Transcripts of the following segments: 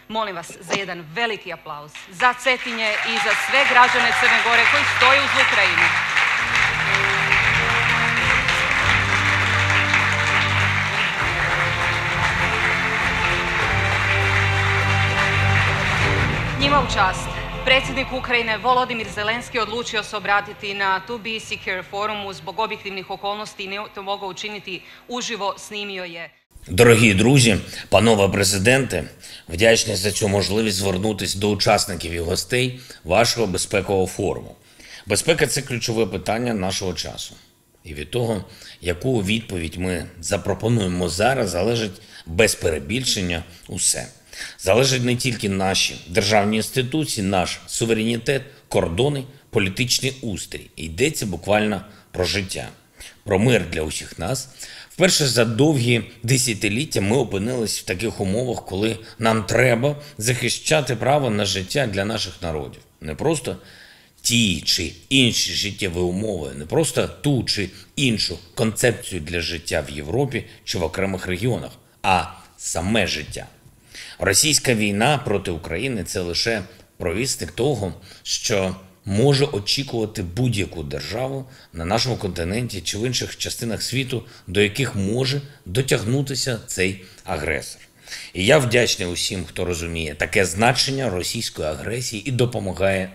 Molim vas za jedan veliki aplauz za Cetinje i za sve građane Crne Gore koji stoje uz Ukrajinu. Njima u čast. Predsjednik Ukrajine Volodymyr Zelenski odlučio se obratiti na To Be Secure forumu zbog objektivnih okolnosti i nije to mogao učiniti uživo, snimio je. Дорогі друзі, панове президенте, вдячний за цю можливість звернутися до учасників і гостей вашого безпекового форуму. Безпека – це ключове питання нашого часу. І від того, яку відповідь ми запропонуємо зараз, залежить без перебільшення усе. Залежать не тільки наші державні інституції, наш суверенітет, кордони, політичний устрій. Йдеться буквально про життя, про мир для усіх нас. Вперше за довгі десятиліття ми опинились в таких умовах, коли нам треба захищати право на життя для наших народів. Не просто ті чи інші життєві умови, не просто ту чи іншу концепцію для життя в Європі чи в окремих регіонах, а саме життя. Російська війна проти України – це лише провісник того, що може очікувати будь-яку державу на нашому континенті чи в інших частинах світу, до яких може дотягнутися цей агресор. І я вдячний усім, хто розуміє таке значення російської агресії і допомагає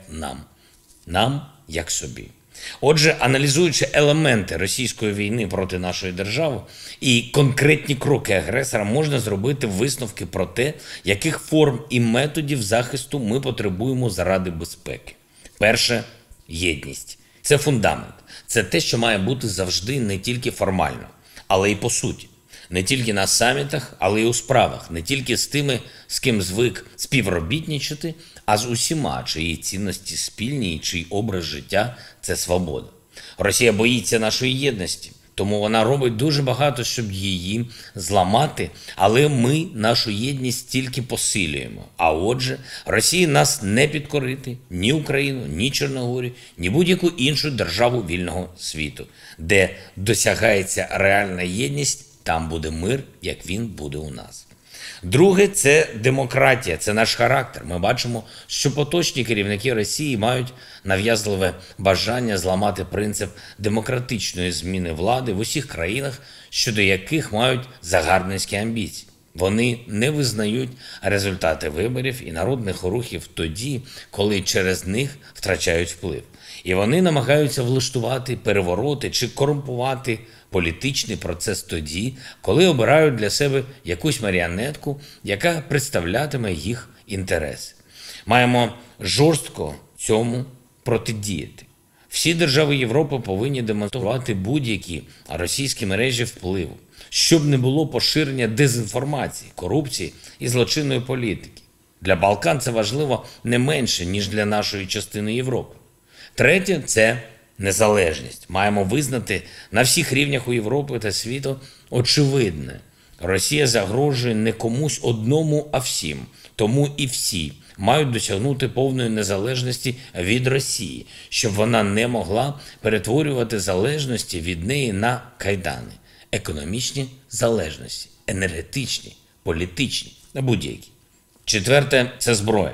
нам як собі. Отже, аналізуючи елементи російської війни проти нашої держави і конкретні кроки агресора, можна зробити висновки про те, яких форм і методів захисту ми потребуємо заради безпеки. Перше – єдність. Це фундамент. Це те, що має бути завжди не тільки формально, але й по суті. Не тільки на самітах, але й у справах. Не тільки з тими, з ким звик співробітничати, а з усіма, чиї цінності спільні і чий образ життя – це свобода. Росія боїться нашої єдності, тому вона робить дуже багато, щоб її зламати, але ми нашу єдність тільки посилюємо. А отже, Росії нас не підкорити ні Україну, ні Чорногорію, ні будь-яку іншу державу вільного світу. Де досягається реальна єдність, там буде мир, як він буде у нас. Друге – це демократія, це наш характер. Ми бачимо, що поточні керівники Росії мають нав'язливе бажання зламати принцип демократичної зміни влади в усіх країнах, щодо яких мають загарбницькі амбіції. Вони не визнають результати виборів і народних рухів тоді, коли через них втрачають вплив. І вони намагаються влаштувати перевороти чи корумпувати політичний процес тоді, коли обирають для себе якусь маріонетку, яка представлятиме їх інтереси. Маємо жорстко цьому протидіяти. Всі держави Європи повинні демонструвати будь-які російські мережі впливу, щоб не було поширення дезінформації, корупції і злочинної політики. Для Балкан це важливо не менше, ніж для нашої частини Європи. Третє – це незалежність. Маємо визнати на всіх рівнях у Європі та світу очевидне. Росія загрожує не комусь одному, а всім. Тому і всі мають досягнути повної незалежності від Росії, щоб вона не могла перетворювати залежності від неї на кайдани. Економічні залежності, енергетичні, політичні, будь-які. Четверте – це зброя.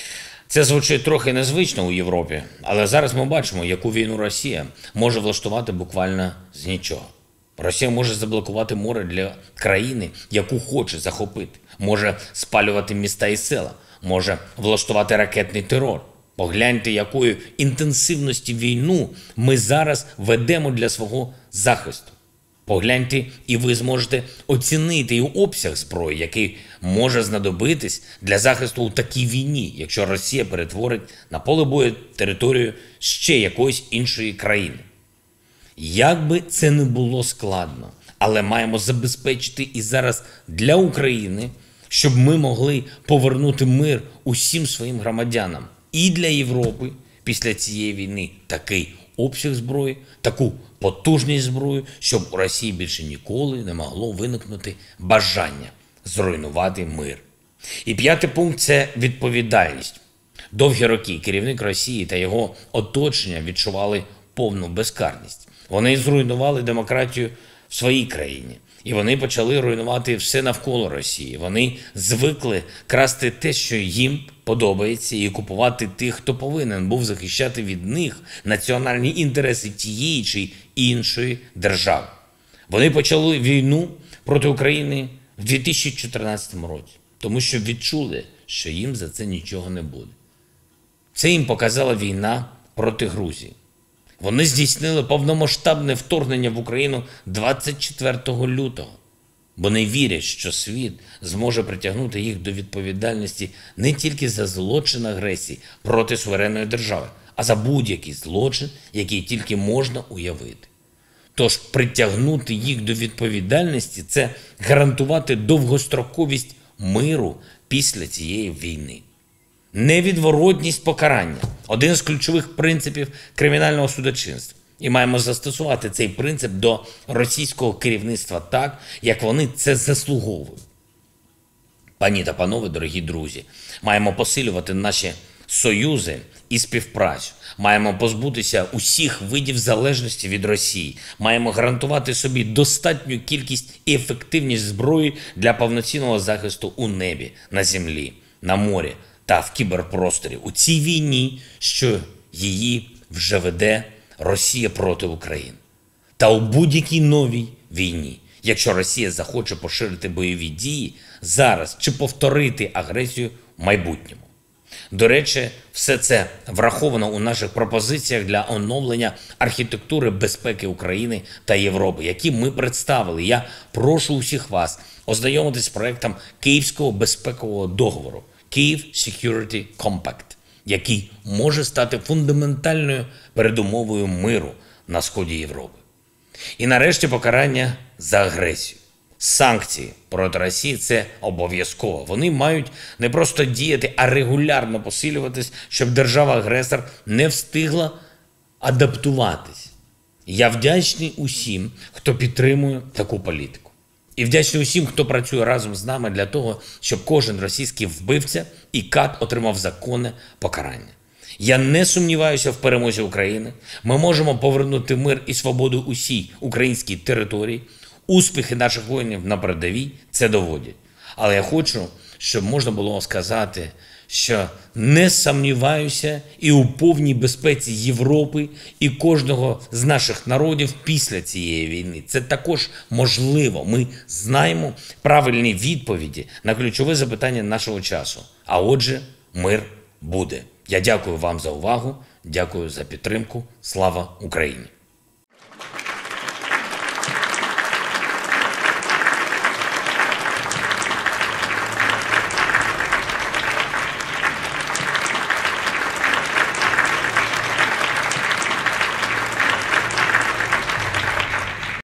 Це звучить трохи незвично у Європі, але зараз ми бачимо, яку війну Росія може влаштувати буквально з нічого. Росія може заблокувати море для країни, яку хоче захопити, може спалювати міста і села, може влаштувати ракетний терор. Погляньте, якою інтенсивності війну ми зараз ведемо для свого захисту. Погляньте, і ви зможете оцінити і обсяг зброї, який може знадобитись для захисту у такій війні, якщо Росія перетворить на поле бою територію ще якоїсь іншої країни. Як би це не було складно, але маємо забезпечити і зараз для України, щоб ми могли повернути мир усім своїм громадянам. І для Європи після цієї війни такий обсяг зброї, таку потужність зброї, щоб у Росії більше ніколи не могло виникнути бажання зруйнувати мир. І п'ятий пункт – це відповідальність. Довгі роки керівник Росії та його оточення відчували повну безкарність. Вони зруйнували демократію в своїй країні І вони почали руйнувати все навколо Росії. Вони звикли красти те, що їм подобається, і купувати тих, хто повинен був захищати від них національні інтереси тієї чи іншої держави. Вони почали війну проти України в 2014 році, тому що відчули, що їм за це нічого не буде. Це їм показала війна проти Грузії. Вони здійснили повномасштабне вторгнення в Україну 24 лютого, бо не вірять, що світ зможе притягнути їх до відповідальності не тільки за злочин агресії проти суверенної держави, а за будь-який злочин, який тільки можна уявити. Тож притягнути їх до відповідальності – це гарантувати довгостроковість миру після цієї війни. Невідворотність покарання – один з ключових принципів кримінального судочинства. І маємо застосувати цей принцип до російського керівництва так, як вони це заслуговують. Пані та панове, дорогі друзі, маємо посилювати наші союзи і співпрацю. Маємо позбутися усіх видів залежності від Росії. Маємо гарантувати собі достатню кількість і ефективність зброї для повноцінного захисту у небі, на землі, на морі та в кіберпросторі. У цій війні, що її вже веде Росія проти України. Та у будь-якій новій війні, якщо Росія захоче поширити бойові дії зараз чи повторити агресію в майбутньому. До речі, все це враховано у наших пропозиціях для оновлення архітектури безпеки України та Європи, які ми представили. Я прошу усіх вас ознайомитись з проектом Київського безпекового договору Kyiv Security Compact, який може стати фундаментальною передумовою миру на сході Європи. І нарешті покарання за агресію. Санкції проти Росії – це обов'язково. Вони мають не просто діяти, а регулярно посилюватись, щоб держава-агресор не встигла адаптуватись. Я вдячний усім, хто підтримує таку політику. І вдячний усім, хто працює разом з нами для того, щоб кожен російський вбивця і кат отримав законне покарання. Я не сумніваюся в перемозі України. Ми можемо повернути мир і свободу усій українській території. Успіхи наших воїнів на передовій це доводять. Але я хочу, щоб можна було сказати, що не сумніваюся і у повній безпеці Європи і кожного з наших народів після цієї війни. Це також можливо. Ми знаємо правильні відповіді на ключове запитання нашого часу. А отже, мир буде. Я дякую вам за увагу, дякую за підтримку. Слава Україні!